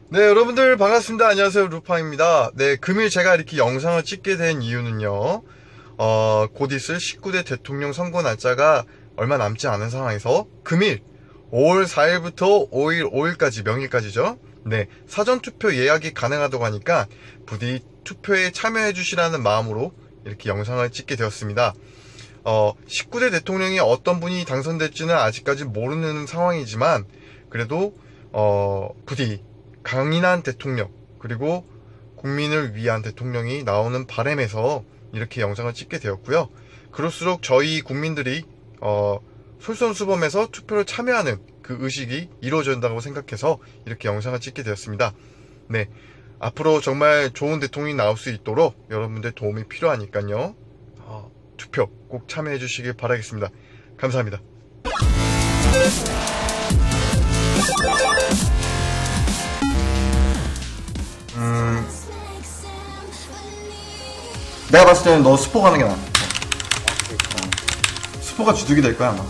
네, 여러분들 반갑습니다. 안녕하세요. 루팡입니다. 네, 금일 제가 이렇게 영상을 찍게 된 이유는요. 곧 있을 19대 대통령 선거 날짜가 얼마 남지 않은 상황에서 금일 5월 4일부터 5일, 5일까지, 명일까지죠. 네, 사전투표 예약이 가능하다고 하니까 부디 투표에 참여해 주시라는 마음으로 이렇게 영상을 찍게 되었습니다. 19대 대통령이 어떤 분이 당선될지는 아직까지 모르는 상황이지만 그래도 부디 강인한 대통령, 그리고 국민을 위한 대통령이 나오는 바람에서 이렇게 영상을 찍게 되었고요. 그럴수록 저희 국민들이 솔선수범해서 투표를 참여하는 그 의식이 이루어져야 한다고 생각해서 이렇게 영상을 찍게 되었습니다. 네, 앞으로 정말 좋은 대통령이 나올 수 있도록 여러분들 도움이 필요하니까요. 투표 꼭 참여해 주시길 바라겠습니다. 감사합니다. 내가 봤을 때는 너 스포 가는 게 나아. 스포가 주둑이 될 거야, 아마.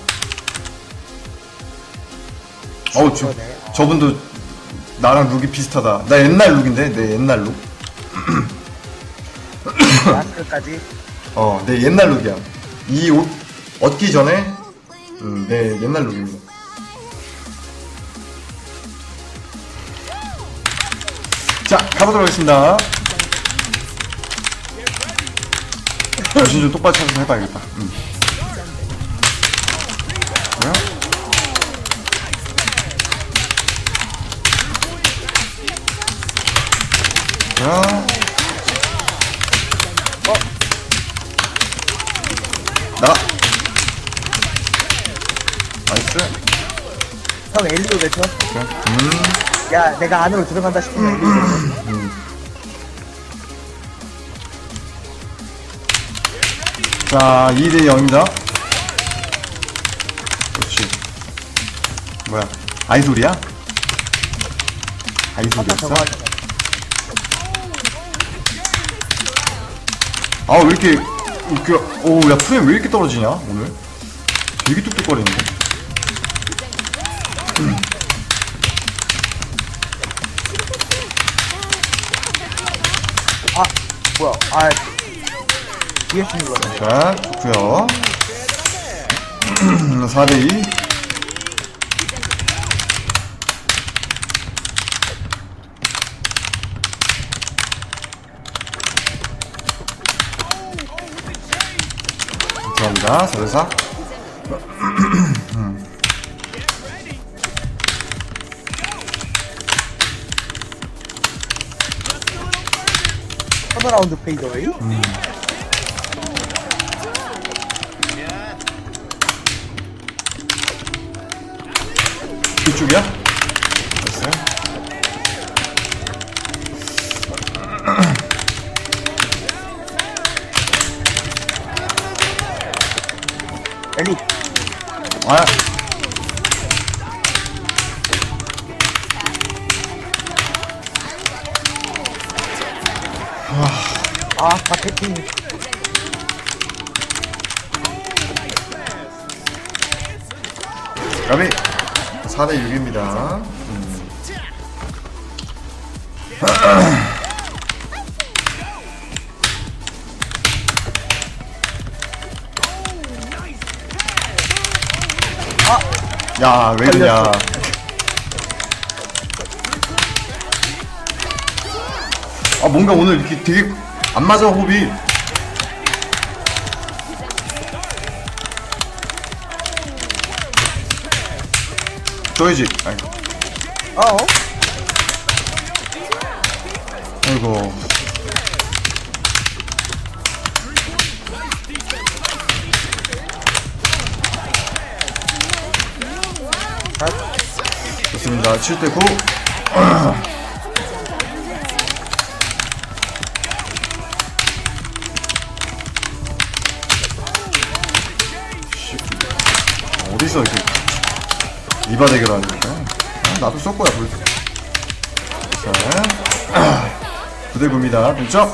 저분도 나랑 룩이 비슷하다. 나 옛날 룩인데, 내 옛날 룩. 마스크까지? 내 옛날 룩이야. 이 옷 얻기 전에, 내 옛날 룩입니다. 자, 가보도록 하겠습니다. 정신 좀 똑바로 차려서 해봐야겠다. 뭐야? 뭐야? 나가! 나이스. 형 엘리오 외쳐? 오케이. 야, 내가 안으로 들어간다 싶으면 엘리오 외쳐. 자, 2대 0입니다. 그렇지. 뭐야? 아이돌이야? 아이돌이었어? 왜 이렇게, 야, 프레임 왜 이렇게 떨어지냐, 오늘? 되게 뚝뚝거리는데? 뭐야, 뒤에 쓰는 거네. 자, 좋고요. 4대2. 감사합니다. 4대4. 턴어라운드 페이더웨이? 이쪽이야? 됐어요. 엘리. 다 패팅. 까비 4대6입니다. 야, 왜 이러냐. 뭔가 오늘 이렇게 되게 안 맞아, 호흡이. 줘야지. 아이고. 좋습니다. 7대9. 어디서 이렇게 리바 대결 하는 거야? 나도 쏠 거야, 벌써. 자, 9대9입니다. 됐죠?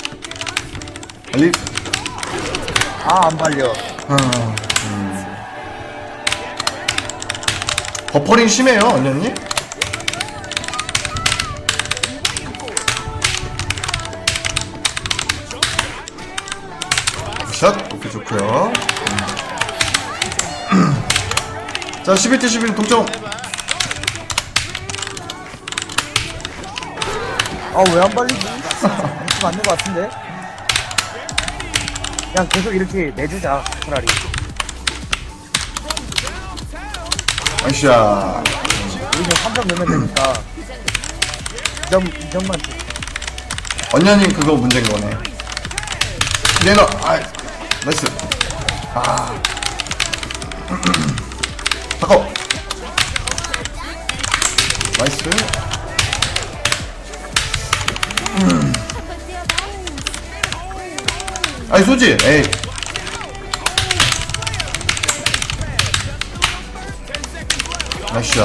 빨리. 안 발려. 버퍼링 심해요, 언니님? 샷! 오케이, 좋고요. 자, 11대 11 동점. 아, 왜 안 발리지? 맞는 것 같은데? 그냥 계속 이렇게 내주자, 차라리. 아이샤. 우리는 3점 넣으면 되니까. 2점만 주. 언니님 그거 문제인 거네. 내놔. 아이, 나이스. 아. 바꿔. 나이스. 아이, 쏘지. 에이. 나이스.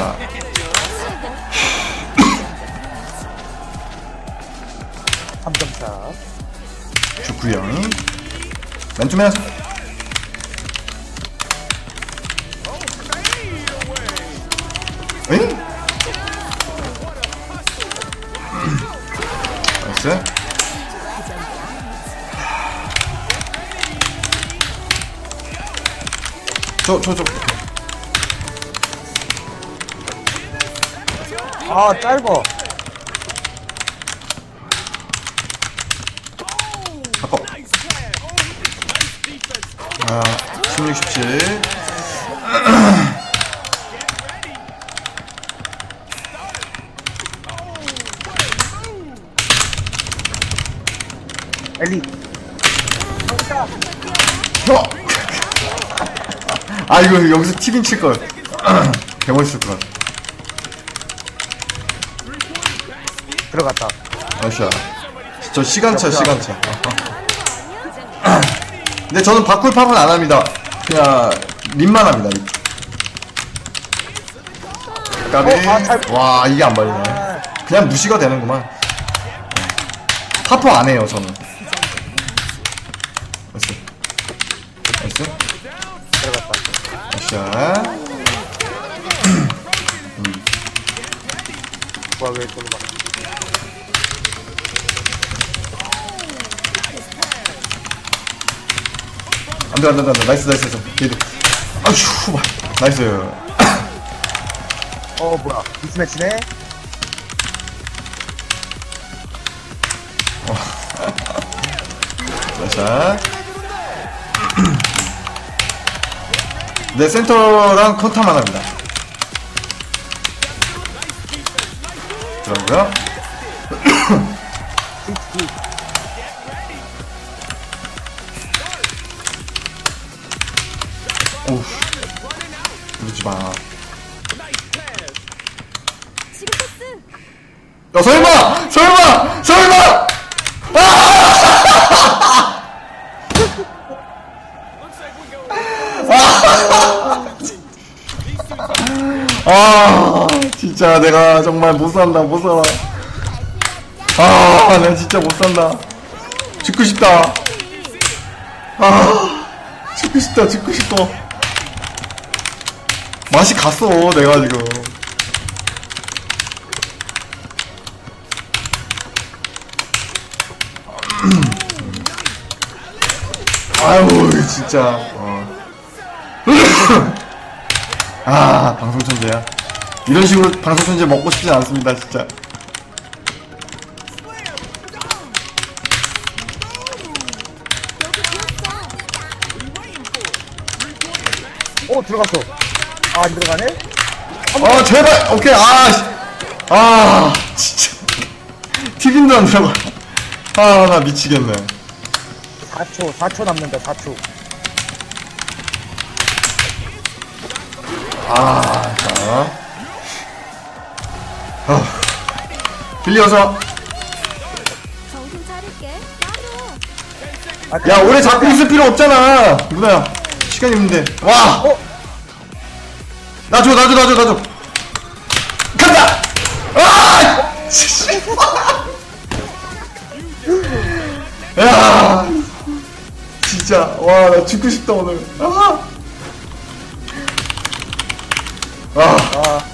3점 차. 좋구요. 맨투맨. 응? 나이스. 저. 아, 짧어. 바꿔. 아, 16, 17. 엘리. 어! 아, 이거 여기서 티빙 칠걸. 개멋있을걸. 들어갔다. 아이샤. 저 시간차. 근데 저는 바꿀팝은 안 합니다. 그냥 립만 합니다. 립. 까비. 와, 이게 안 발리네. 아, 그냥 무시가 되는구만. 파포 안 해요, 저는. 나이스. 들어갔다. 아이샤. 뭐야, 왜 저로 가? 안돼. 나이스. 게이드. 아휴, 나이스. 뭐야. 미스매치네? 자. 네, 센터랑 컨타만 합니다. 들어가고요. 오우. 그러지 마. 야, 설마! 아, 진짜 내가 정말 못 살아. 아, 내가 진짜 못 산다. 죽고 싶다. 아, 죽고 싶어. 맛이 갔어, 내가 지금. 아유, 진짜. 아, 방송천재야. 이런 식으로 방송천재 먹고 싶진 않습니다, 진짜. 들어갔어. 아, 안 들어가네? 제발! 오케이, 진짜. 튀김도 안 들어가. 나 미치겠네. 4초 남는다, 4초. 자. 빌려서. 정신 차릴게. 아, 야, 오래 잡고 있을 필요 없잖아. 누나야. 시간 있는데. 와! 놔줘. 간다! 야! 진짜. 와, 나 죽고 싶다, 오늘. 아, 아,